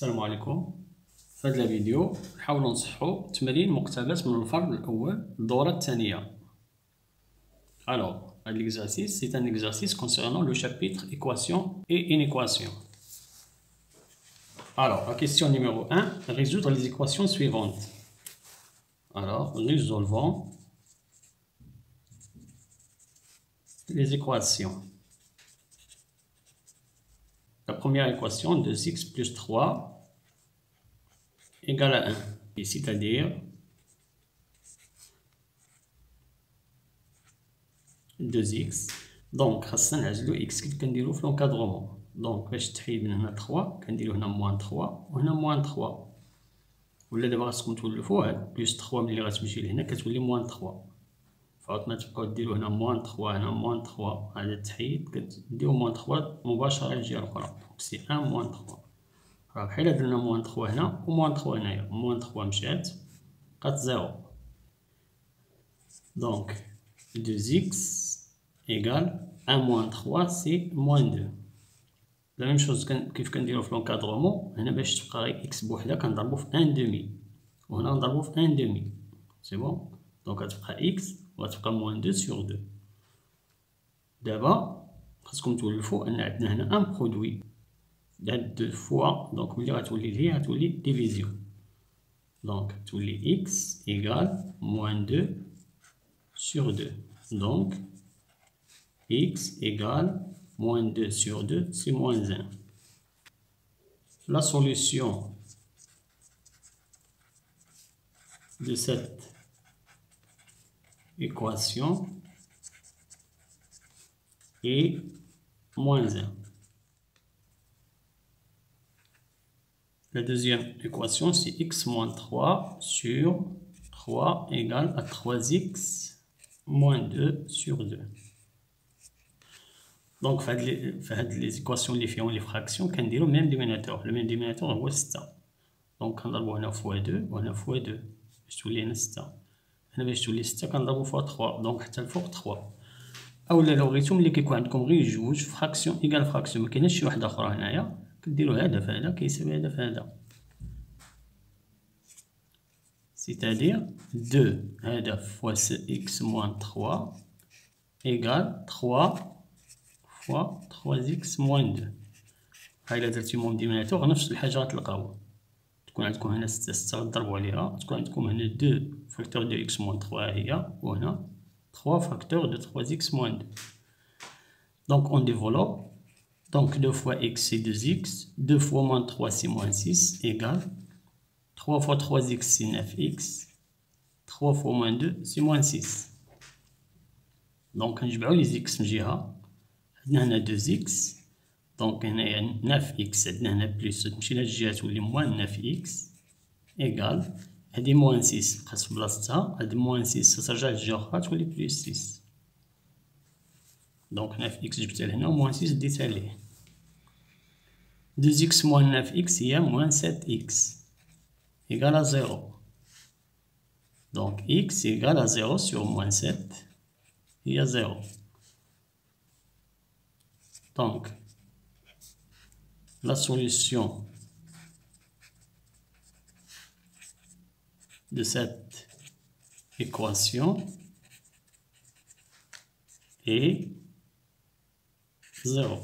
السلام عليكم. في هذا الفيديو نحاولوا نصحوا تمارين مقتبس من الفرض الأول الدورة الثانية. Alors, l'exercice, c'est un exercice concernant le chapitre équation et inéquation. Alors, la question numéro 1, résoudre les équations suivantes. Alors, résolvons les équations. La première équation, 2x plus 3 égale à 1, c'est-à-dire 2x. Donc خاصنا نعزلو x كيف كنديرو في l'encadrement. Donc باش تحيد من هنا 3 كنديرو هنا موان 3 وهنا موان 3، ولا دابا خاصكم تولفوا هاد بلس 3 ملي غتمشي لهنا كتولي موان 3، فعاود ما تبقاو ديرو هنا موان 3 هنا موان 3، هذا تحيد كديرو موان 3 مباشرة للجهة الأخرى. دونك سي 1 موان 3. راه بحال درنا موان 3 هنا وموان 3 هنايا، موان 3 مشات بقات 0. دونك 2x égale 1 moins 3 c'est moins 2. La même chose كيف كنديرو في l'encadrement، هنا باش تبقى غير x بوحدها كنضربو في 1 demi وهنا نضربو في 1 demi. سي بون. دونك غتبقى x وغتبقى moins 2 sur 2. دابا خاصكم تولفوا ان عندنا هنا ان برودوي هاد دو فوا، دونك ملي غتولي هي غتولي ديفيزيون. دونك تولي x égale moins 2 sur 2. Donc x égale moins 2 sur 2, c'est moins 1. La solution de cette équation est moins 1. La deuxième équation, c'est x moins 3 sur 3 égale à 3x moins 2 sur 2. Donc, في هاد les équations اللي فيهم les fractions كنديرو même dénominateur. Le même dénominateur هو 6. دونك كنضربو هنا فوا 2 وهنا فوا 2 باش تولي هنا 6. هنا باش تولي 6 كنضربو فوا 3، دونك حتى الفوق 3. اولا لو بغيتو ملي كيكون عندكم غير جوج فراكسيون ايكال فراكسيون مكايناش شي واحده اخرى هنايا، كديرو هذا في هذا كيساوي هذا في هذا. C'est-à-dire 2 هذا فوا x moins 3 égale 3 fois 3x moins 2. ها إلا درتيهم ديناميتور نفس الحاجة غتلقاو، تكون عندكم هنا 6 6 غتضربو عليها، تكون عندكم هنا 2 فاكتور دو x moins 3 هي، وهنا 3 فاكتور دو 3x moins 2. Donc on développe. Donc 2 fois x c'est 2x, 2 fois moins 3 c'est moins 6 égale 3 fois 3x c'est 9x, 3 fois moins 2 c'est moins 6. Donc نجمعو لي x من جهة، عندنا هنا 2x، دونك هنايا 9x عندنا هنا بليس تمشي لهاد الجهة تولي موان 9x إيكال هادي موان 6 بقات في بلاصتها، هاد موان 6 ترجع للجهة الأخرى تولي بليس 6. دونك 9x جبتها لهنا وموان 6 ديتها ليه. 2x موان 9x هي موان 7x إيكال à 0. دونك x إيكال à 0 sur موان 7 هي 0. Donc, la solution de cette équation est 0.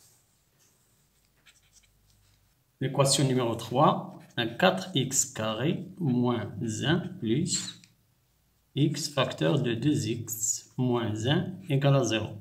L'équation numéro 3, un 4x carré moins 1 plus x facteur de 2x moins 1 égale à 0.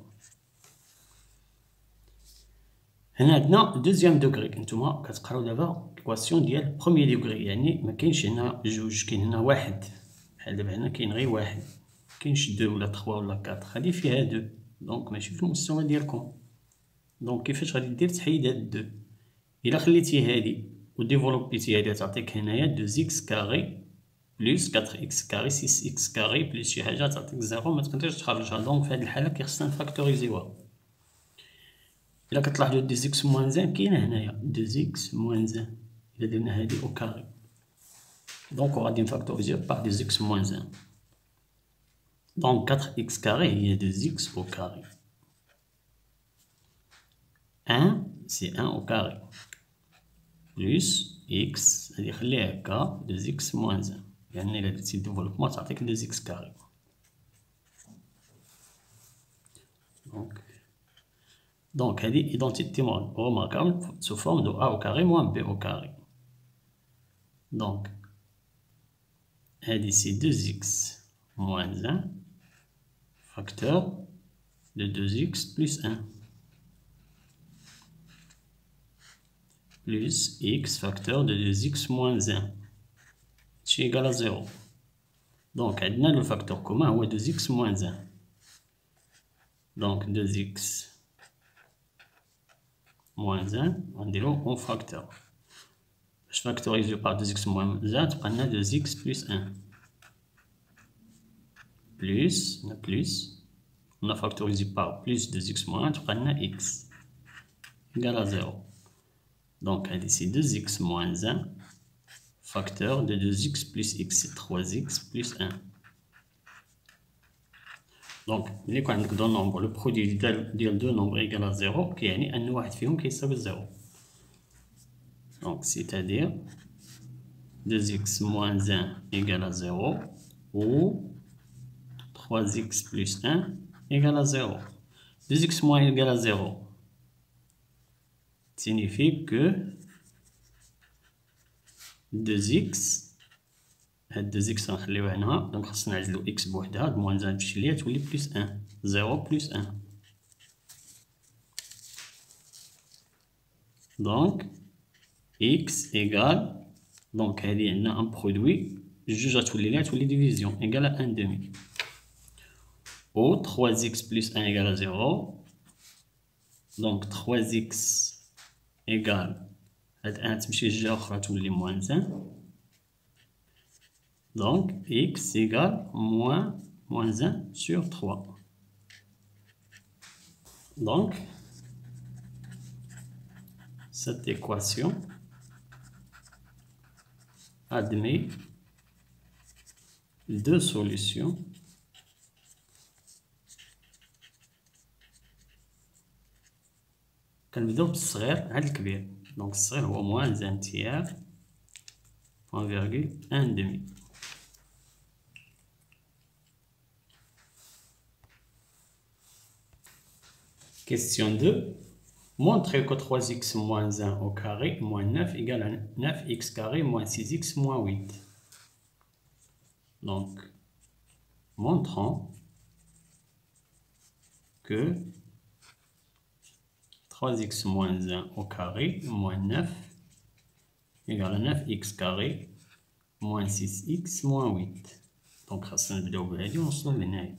هنا عندنا دوزيام دوغري، نتوما كتقراو دابا إيكواسيون ديال بروميي دوغري، يعني مكاينش هنا جوج، كاين هنا واحد، بحال دابا هنا كاين غير واحد، مكاينش دو ولا تخوا ولا كاط، هادي فيها دو، دونك ماشي في المستوى ديالكم. دونك كيفاش غادي دير تحيد هاد دو؟ إلا خليتي هادي و ديفلوبيتي هادي تعطيك هنايا 2x كاري بلس 4x كاري 6x كاري بلس شي حاجة تعطيك 0، متقدرش تخرجها. دونك في هاد الحالة كيخصنا نفاكتوريزيوها. إلا كتلاحظو 2x moins 1 كاينة هنايا 2x moins 1 إلا درنا هادي أو كاري، دونك غادي نفاكتوريزيو باغ 2x moins 1. دونك 4x كاري هي 2x أو كاري، 1 c'est 1 au carré plus إكس هادي خليها هكا 2x موان 1 لأن إلا درتي ديفلوبمون تعطيك 2x كاري. دونك هادي إيدونتيتي remarquable sous forme de a au carré moins b au carré. Donc هادي سي 2x moins 1 facteur de 2x plus 1 plus x facteur de 2x moins 1 c'est égal à 0. Donc عندنا le facteur commun هو 2x moins 1. Donc 2x moins 1 غنديرو en facteur. باش factoriser par 2x moins 1 تبقى لنا 2x plus 1 plus on a factorisé par plus 2x moins 1 تبقى لنا x égal à 0. Donc هادي سي 2x moins 1 facteur de 2x plus x c'est 3x plus 1. Donc ملي يكون عندك دو نومبر لو برودوي ديال دو نومبر égal à 0 كيعني أن واحد فيهم كيساوي 0. Donc c'est-à-dire 2x moins 1 égale à 0 ou 3x plus 1 égale à 0. 2x moins égale à 0 signifie que 2x هاد 2x غنخليوه هنا دونك خاصنا نعزلو x بوحدها هاد موان 1 تمشي ليا تولي بلس 1 0 بلس 1. دونك x égale دونك هادي عندنا ان برودوي جوج غتولي ليها تولي ديفيزيون égal à 1 demi ou 3x plus 1 égale à 0. donc 3x égale هاد 1 تمشي لجهة أخرى تولي موان 1. donc x égale moins 1 sur 3. Donc cette équation admet deux solutions كنبداو بالصغير عاد الكبير. دونك الصغير هو موان 1 تيار 1,1 demi. Question 2. Montrez que 3x moins 1 au carré moins 9 égale à 9x carré moins 6x moins 8. Donc, montrons que 3x moins 1 au carré moins 9 égale à 9x carré moins 6x moins 8. Donc, خاصنا نبداو بهادي ونوصلو لهنايا.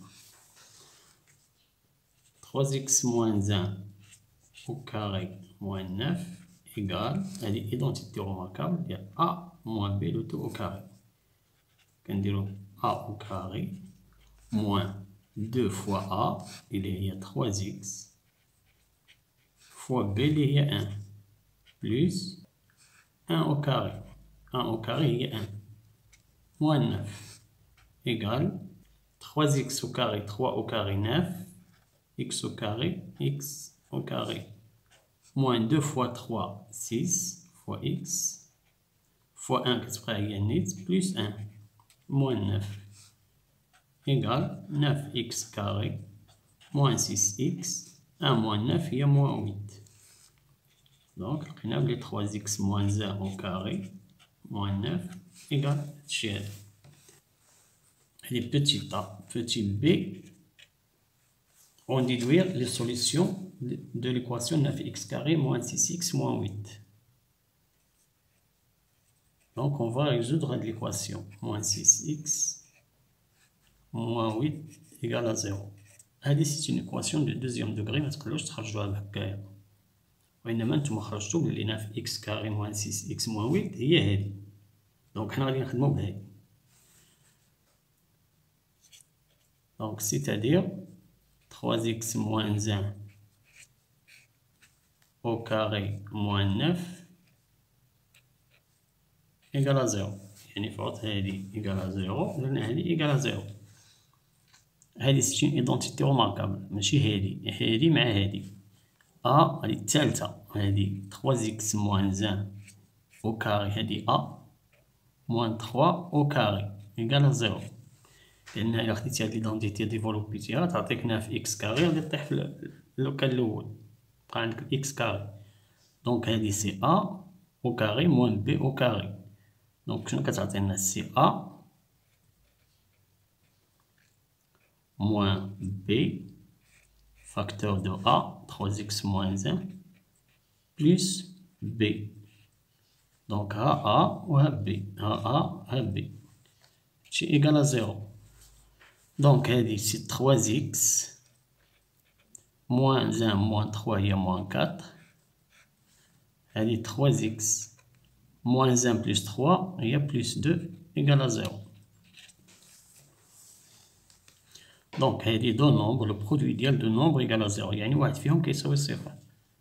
3x moins 1 au carré moins 9 égale à l'identité remarquable de a moins b le tout au carré. Quand on dit a au carré moins 2 fois a, il y a 3x fois b, il y a 1 plus 1 au carré. 1 au carré, il y a 1 moins 9 égale 3x au carré, 3 au carré, 9 x au carré, x au carré, moins 2 fois 3, 6 fois x, fois 1 qui sera gagné, plus 1, moins 9, égale 9x carré, moins 6x, 1 moins 9, il y a moins 8. Donc, on a les 3x moins 1 au carré, moins 9, égale chez les petits a, petit b, on déduire les solutions de l'équation 9x carré moins 6x moins 8. Donc on va résoudre l'équation moins 6x moins 8 égale à 0. C'est une équation de deuxième degré parce que là je تخرجوها بهكايا وإنما نتوما خرجتو بلي 9x carré moins 6x moins 8 هي هادي. donc حنا غادي نخدمو بهادي. donc c'est-à-dire 3x moins 1 au carré moins 9 égale à 0. يعني فوت هادي égale à 0 لأن هادي égale à 0. هادي c'est une identité remarquable ماشي هادي مع هادي. هادي الثالثة هادي 3x moins 1 au carré هادي A moins 3 au carré égal à 0. لأن إلا خديتي هاد ليدونتيتي ديفولوبيتيها تعطيكنا في إكس كاري غادي طيح في اللوكال الأول بقى عندك إكس كاري. دونك هادي سي A au carré moins B au carré. دونك شنو كتعطينا سي A moins B facteur de A 3x moins 1 plus B. Donc A ou B, A B. C'est égal à 0. Donc c'est 3x moins 1 moins 3 il y a moins 4. Elle est 3x moins 1 plus 3 il y a plus 2 égal à 0. Donc elle est deux nombres, le produit idéal de nombres égal à 0. يعني واحد فيهم كيساوي صفر.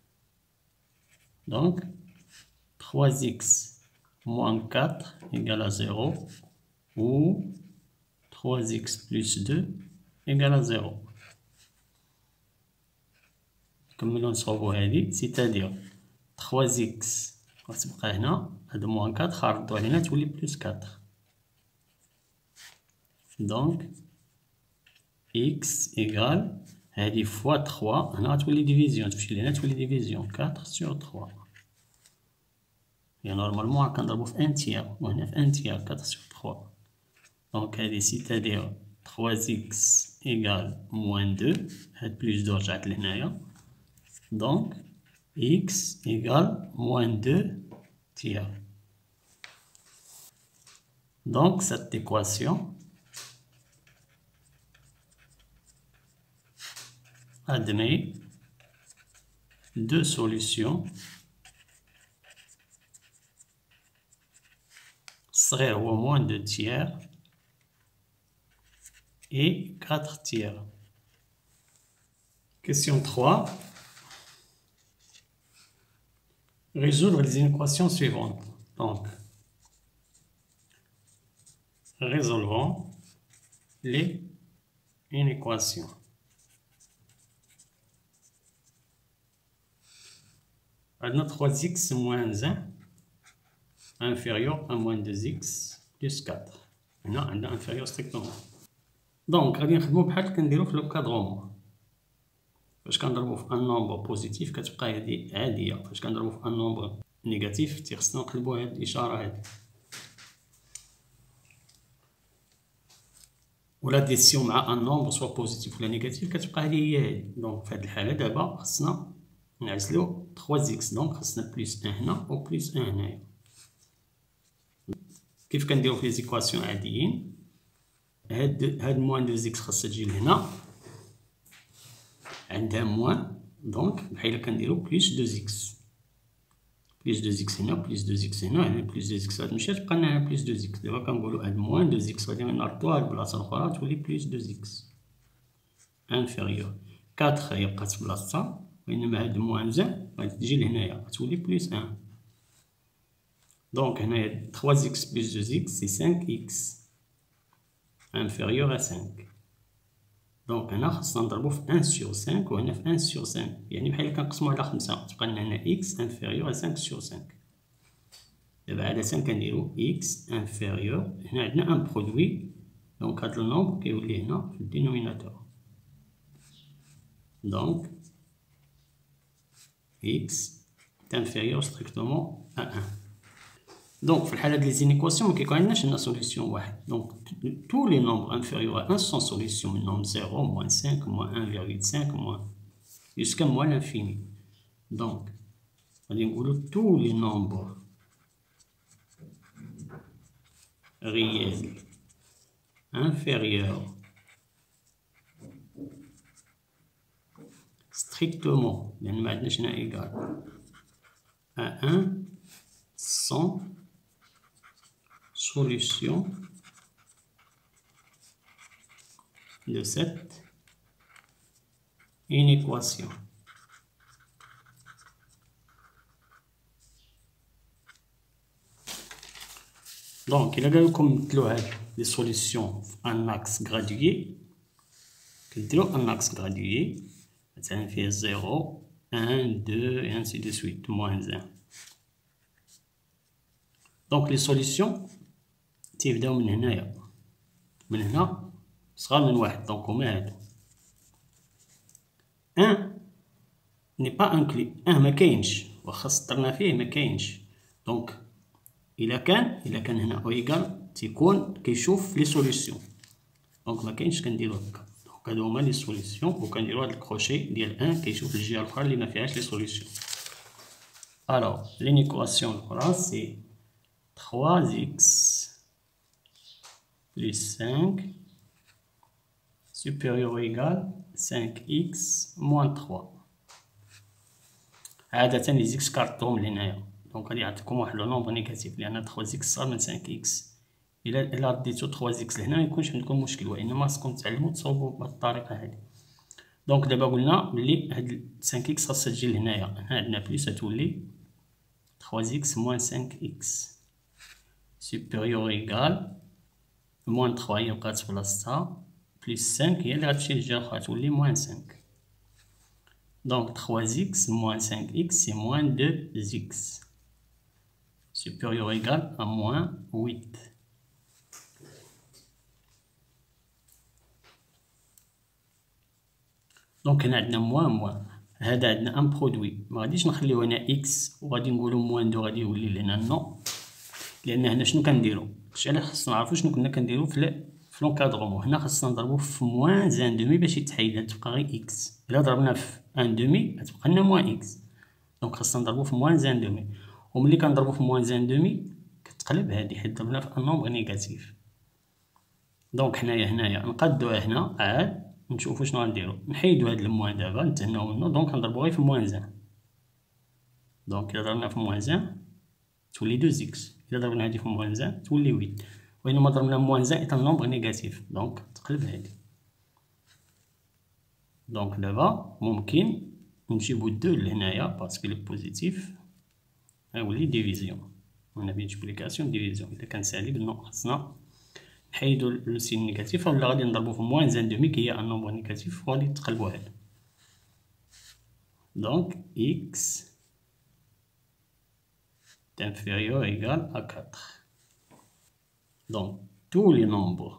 Donc 3x moins 4 égale à 0 ou 3x plus 2 égale à 0. نكملو نصوبو هادي c'est-à-dire 3x غتبقى هنا هاد موان 4 خارطو علينا تولي بلس 4. دونك x égale هادي فوا 3 هنا غتولي ديفيزيون تمشي لهنا تولي ديفيزيون 4 sur 3. يعني نورمالمون كنضربو في ان تيير وهنا في ان تيير 4 sur 3. دونك هادي c'est-à-dire 3x égale moins 2 هاد بلس 2 رجعت لهنايا. Donc x égale moins 2 tiers. Donc cette équation admet deux solutions صغير ou moins 2 tiers et 4 tiers. Question 3. Résoudre les équations suivantes. Donc, résolvons les inéquations. On a 3x moins 1 inférieur à moins 2x plus 4. هنا عندنا inférieur strictement. Donc, غادي نخدمو بحال كنديرو في l'encadrement. فاش كنضربو في ان نومبر بوزيتيف كتبقى هادي عاديه، فاش كنضربو في ان نومبر نيجاتيف تيخصنا نقلبو هاد الاشاره هادي. ولا ديسيون مع ان نومبر سوا بوزيتيف ولا نيجاتيف كتبقى هادي هي هادي. دونك في هاد الحاله دابا خصنا نعزلو 3x. دونك خصنا بلس 1 هنا و بلس 1 هنايا. كيف كنديرو في لي زيكواسيون عاديين، هاد موان 2x خاصها تجي لهنا عندها موان. دونك بحال كنديرو بلس 2x بلس 2x هنا بلس 2x هنا هنا بلس 2x غتمشي تبقى لنا هنا بلس 2x. دابا كنقولو هاد موان 2x غادي نردوها لبلاصه الاخرى تولي بلس 2x انفيريور 4 هي بقات في بلاصتها، بينما هاد موان 1 غادي تجي لهنايا غتولي بلس 1. دونك هنايا 3x بلس 2x سي 5x inférieur à 5. دونك هنا خصنا نضربو في 1 sur 5 وهنا في 1 sur 5، يعني بحال كنقسمو على 5 تبقى لنا هنا x inférieur à 5 sur 5. دابا على 5 كنديرو x inférieur، هنا عندنا ان برودوي دونك هاد النومبر كيولي هنا في الدينوميناتور. دونك x inférieur strictement à 1. Donc, في الحالة ديال زينيكواسيون مكيكون عندناش هنا سوليسيون واحد. دونك tous les nombres inférieurs à 1 sont solutions من nombre 0, moins 5, moins 1,5, moins jusqu'à moins l'infini. Donc, غادي نقولو tous les nombres réels inférieurs strictement لأن ما عندناش هنا égal à 1 sont solution de cette inéquation. Donc, il a comme des solutions en axe gradué. Un axe gradué, ça fait 0, 1, 2, et ainsi de suite, moins 1. دونك لي سوليسيون تيبداو من هنايا، من هنا صغار من واحد، دونك هما هادو. ان ني با انكلي، ان مكاينش، واخا سطرنا فيه مكاينش. دونك إلا كان هنا او ايكال تيكون كيشوف لي سوليسيون، دونك مكاينش كنديرو هكا. دونك هادو هما لي سوليسيون، وكنديرو هاد الكروشي ديال ان كيشوف الجهة الأخرى اللي مفيهاش لي سوليسيون. الوغ لين ايكواسيون الأخرى سي 3x plus 5 supérieur ou égal 5x moins 3. عادة لي زيكس كارطوهم لهنايا، دونك غادي يعطيكم واحد لو نومبر نيجاتيف لأن 3x صغر من 5x. إلا رديتو 3x لهنا ميكونش عندكم مشكل، وإنما خاصكم تعلمو تصاوبو بهاد الطريقة هادي. دونك دابا قلنا بلي هاد 5x خاصها تجي لهنايا، هنا عندنا بليس غتولي 3x moins 5x supérieur ou égal moins 3 هي بقات في بلاصتها، بليس 5 هي اللي غتمشي للجهة الأخرى تولي moins 5. Donc 3x moins 5x c'est moins 2x supérieur ou égal à moins 8. دونك هنا عندنا موان، هذا عندنا ان برودوي، ما غاديش نخليو هنا اكس وغادي نقولو موان دو غادي يولي لهنا نو، لان هنا شنو كنديرو؟ هادشي علاش خصنا نعرفو شنو كنا كنديرو في لونكادرومون. هنا خصنا نضربو في موان ان دومي باش يتحيد، تبقى غير اكس. الا ضربنا في ان دومي غتبقى لنا موان اكس، دونك خصنا نضربو في موان ان دومي. وملي كنضربو في موان ان دومي كتقلب هادي حيت ضربنا في ان نومبر نيجاتيف. دونك هنايا نقادوها هنا عاد نشوفو شنو غنديرو. نحيدو هاد الموان دابا نتهناو منو، دونك نضربو غير في موان ان. دونك إلا ضربنا في موان ان تولي 2x، إلا ضربنا هادي في موان ان تولي 8، وإنما ضربنا موان ان إيطال نومبر نيجاتيف، دونك تقلب هادي. دونك دابا ممكن نجيبو 2 لهنايا باسكو لي بوزيتيف غيولي ديفيزيون، هنا ملتيبليكاسيون ديفيزيون. إلا كان سالب نو خصنا نحيدو لو سين نيجاتيف، ولا غادي نضربو في موان ان دومي كي هي ان نومبر نيجاتيف وغادي تقلبو هادو. دونك x est inférieur ou égal à 4. Donc tous les nombres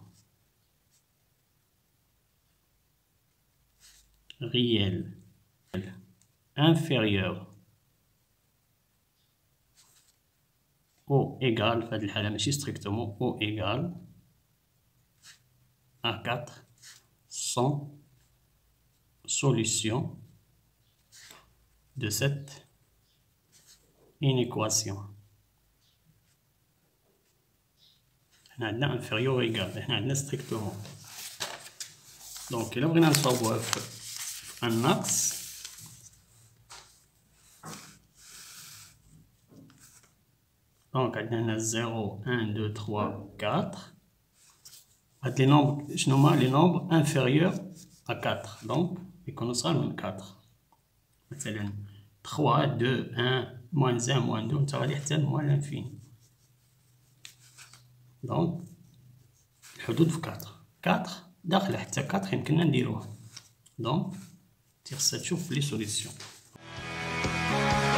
réels inférieurs ou égal, في هاد الحالة ماشي strictement ou égal à 4 sont solutions de cette inéquation. هنا عندنا inférieur ou égal، هنا عندنا strictement. دونك إلا بغينا نصاوبوها في النقص دونك عندنا هنا 0 1 2 3 4. هاد لي نومبر شنو هما؟ لي نومبر inférieur à 4، دونك يكونو صغار من 4. مثلا 3 2 1 moins 1 moins 2 نتا غادي حتى moins l'infini. دونك الحدود في 4 داخله حتى 4 يمكننا نديروها. دونك خصها تشوف لي سوليسيون.